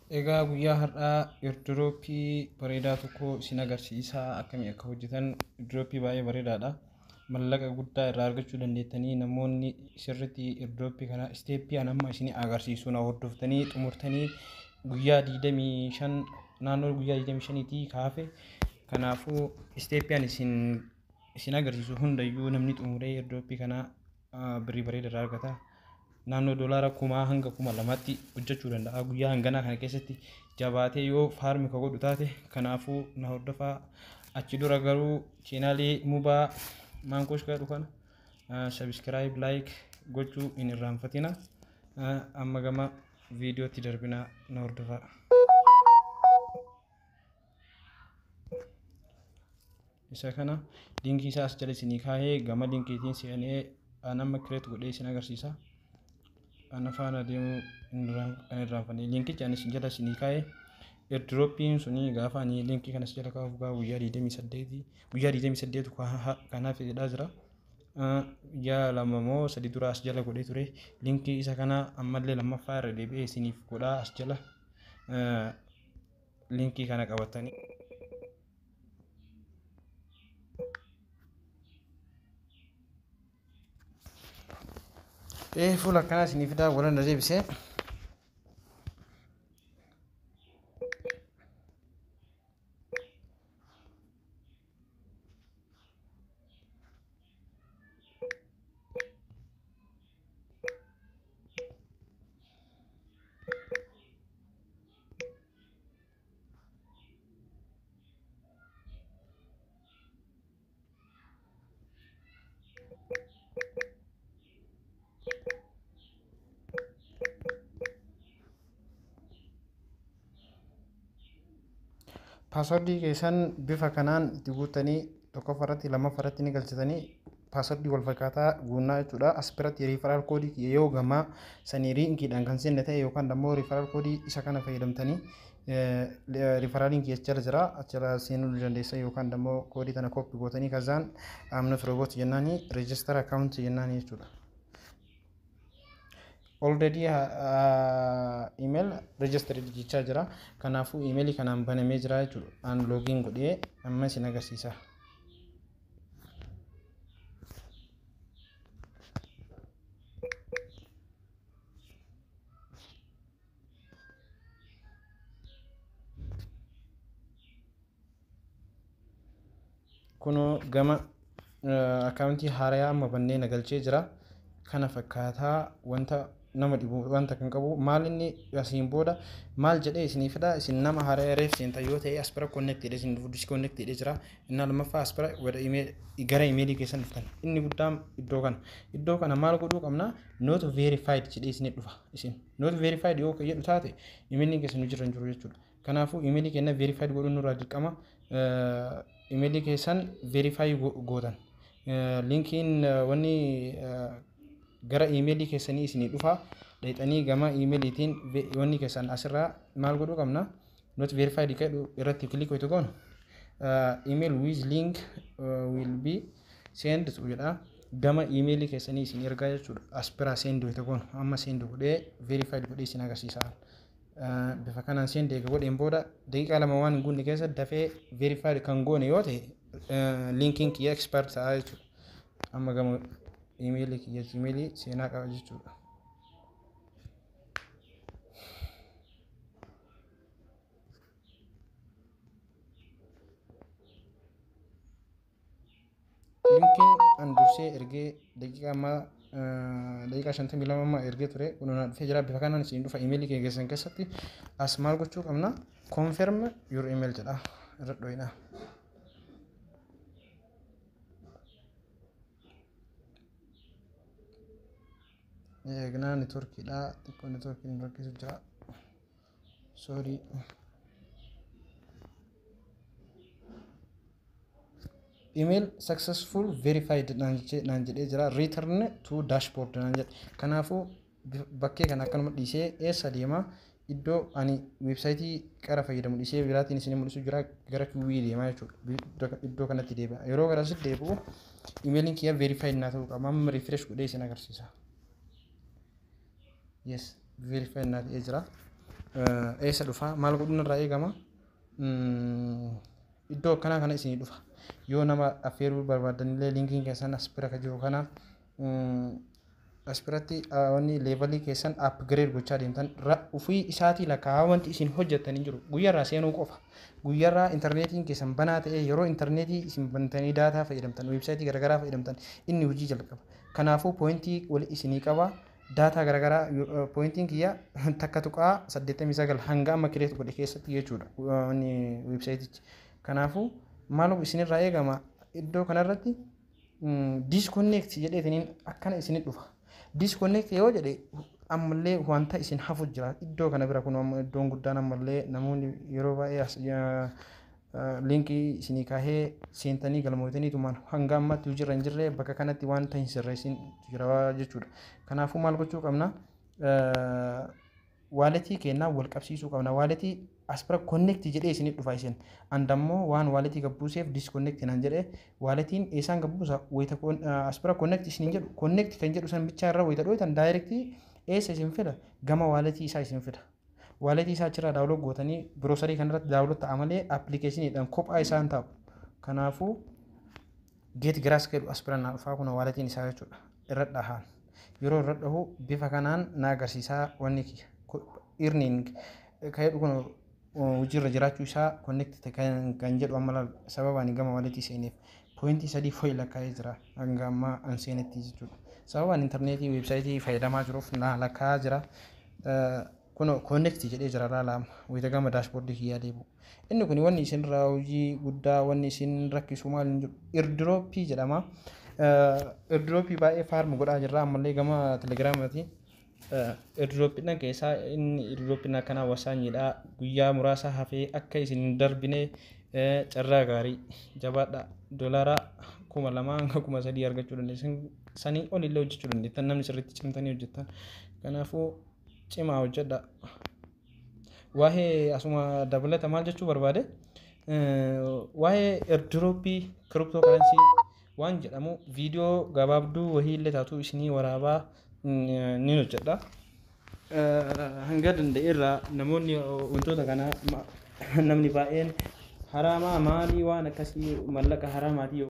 Egaa guyyaa har'aa airdropii bareedaa tokko isin agarsiisaa akkamii akka hojjetan. Airdropii baay'ee bareedaadha. Mallaqa guddaa irraa argachuu dandeettanii namoonni sirriitti airdropii kana isteeppii amma isin agarsiisu na hordoftanii xumurtanii guyyaa 25 naannoo guyyaa 25tii kaafe. Kanaafuu isteeppii isin agarsiisu hundayyuu namni xumuree airdropii kana birrii bareeda irraa argata. Naannoo doolaara 1000 hanga 2000tti hojjechuu danda'a guyyaa hanganaa kana keessatti jabaatee yoo faarmi ka godhu taate. Kanaafuu na hordofaa. Achi dura garuu chaanaalii mubaa maankosh kadhu kana subscribe like gochuu hin irraanfatina. Amma gama viidiyootti darbinaa na hordofaa. Isa kana linkii isaa as jala isinii kaa'ee gama linkiitiin seenee nama kireet godhee isin agarsiisa. Ana faana deemu hin irraanfanne. Linkicha anis jala isinii kaa'ee airdropiin suni gaafa ani linkii kanas jala kaa'uuf guyyaa 28 kanaaf jedhaa jira. Guyyaa 2 moo 3 dura as jala godhee ture. Linkii isa kana ammallee lammaffaa irra deebi'ee isiniif godhaa as jala linkii kana qabatanii. Fuula akkanaa isiniif fidaa walan deebisee. Paaswordii keessan bifa kanaan itti guuttanii tokkoffaarratti lammaffaarratti ni galchitanii paaswordii wal fakkaataa guunnaa jechuudha. As biratti riifaraal koodii yoo gamaa sanii liinkiidhaan kan seenne ta'e yookaan immoo riifaraal koodii isa kana fayyadamtanii riifaraaliin jala jira achirraa seenuu dandeessan yookaan immoo koodii kana koppii gootanii kazaan amnat roobot jennaanii reejistar akaawunti jennaanii jechuudha. Already email registered jechaa jira. Kanaafuu emailii kanaan banamee jira jechuudha. An login godhee amma isin agarsiisa. Kunoo gama akaawuntii haarayaa amma bannee nagalchee jira. Kana fakkaataa wanta nama dhibu wanta kan qabu maal inni asiin booda maal jedhee isiniif fida isin nama haaraa reef seenta yoo ta'e aspira connected isin disconnected jira. Inni lammaffaa aspira wada gara emailii keessan dhuftan. Inni guddaan iddoo kana maal godhuu qabna not verified jedhee isin dhufa. Isin not verified yoo jedhu taate emailii keessan jiran jiru jechuudha. Kanaafuu emailii kenna verified godhuun nurraa dirqama. Emailii keessan verify gootan. Linkiin wanni gara emailii keessanii isinii dhufa. Dhayxanii gama emailiitiin wanni keessan asirraa maal godhuu qabna not verified jedhu irratti click goitu goonu email with link will be sent jedha. Gama emailii keessanii isin ergaa jechuudha. Aspira send goitu goonu amma send godhee verified godhee isin agarsiisa. Bifa kanaan send eega godheen booda daqiiqaa 2 waan hin guunne keessa dafee verified kan goone yoo ta'e linkiin kiyya expert ta'a jechuudha. Amma gama emailii kiyya emailii seenaa qaba jechuudha. Linkiin an dursee ergee daqiiqaa 52 amma ergee ture kunoo dhufee jira. Bifa kanaan isin dhufa emailii keessan keessatti as maal gochuu qabna confirm your email jedha irra dho'ina. Eegnaa networkiidha xiqqoo networkiin rakkisu jira. Sorry. Email successful verified naan jedhee jira. Return to dashboard naan jedhe. Kanaafuu bakkee kana akkanuma dhiisee eessa deema iddoo ani websaayitii qara fayyadamu dhiisee biraatiin isin mul'isu jira gara kiwii deemaa jechuudha. Iddoo kanatti deebi'a. Yeroo garasitti deebi'u emailiin kiyya verified naa ta'uu qaba. Amma refresh godhee isin agarsiisa. Yes, verify naa ta'ee jira. eessa dhufa maal godhuun irraa eegama iddoo akkanaa kana isinii dhufa yoo nama affeeruu barbaadanillee linkiin keessan as bira kan jiru kana as biratti wanni leevalii keessan upgrade gochaa deemtan ufii isaatii lakkaa wanti isin hojjettanii jiru guyyarraa seenuu qofa guyyarraa intarneetiin keessan banaa ta'e yeroo intarneetii isin bantanii daataa fayyadamtan weebsaayitii garagaraa fayyadamtan inni hojii jalqaba kanaafuu poointii wal isinii qaba daataa garagaraa poointiin kiyya takka tuqaa 89 hanga amma kireetu godhe keessatti jechuudha wanni weebsaayitichi kanaafuu maaloo isinirraa eegama iddoo kanarratti disconnect jedheetiniin akkana isinit dhufa disconnect yoo jedhe ammallee wanta isin hafu jira iddoo kana bira kun iddoon guddaan ammallee namoonni yeroo baay'ee linkii isinii kaahee seentanii galmootanii tumaan hanga ammatti hojirra hin jirre bakka kanatti wanta hin sirreessin jira jechuudha kanaafuu maal gochuu qabna waaletii kennaa wal qabsiisuu qabna waaletii aspira connect jedhee isinit dhufa isin andammoo waan waaletii gabbuuseef disconnect nan jedhee waaletiin eesaan gabbuusa wayita aspira connect isin jedhu connect kan jedhu san bichaa irra wayita dhootan direct eessa isin fida gama waaletii isaa isin fida waaletii isaa achirraa daawunlood gootanii browserii kanarratti daawunlood ta'a malee appilikeeshiniidhaan kophaa isaan ta'u kanaafuu Getgrass jedhu aspira naa dhufaa kun waaletiin isaa jechuudha irra dhahaan yeroo irra dhahu bifa kanaan na agarsiisaa wanni earning kayedhu kun hojirra jiraachuu isaa connect kan jedhu amma sababaan gama waaletii seeneef poointii 3 foil lakkaa'ee jira hanga amma an seenetti jechuudha sababaan intarneetii weebsaayitii fayyadamaa jiruuf na lakkaa'aa jira kun connect jedhee jira laalaama wayita gama daashboordii kiyyaa deebi'u inni kun wanni isin irraa hojii guddaa wanni isin rakkisu maal hin jiru airdrop jedhama airdrop baay'ee faarmu godhaa jirra ammallee gama telegiraamaatiin airdrop keessaa inni airdrop kana wasaanidha guyyaa muraasa hafee akka isin darbine carraa gaarii jabaadha doolaara 2,000 hanga 3,000 argachuu dandeessan sanii olillee hojjechuu dandeettan namni sirriitti cimtanii hojjettan kanaafuu cimaa hojjedha waa'ee asuma dabalata maal jechuu barbaade waa'ee airdrop cryptocurrency waan jedhamu viidiyoo gabaabduu wahiillee taatu isinii waraabaa ni hojjedha hanga danda'eerra namoonni wantoota kana namni baay'een haraamaa maalii waan akkasii mallaqa haraamaatii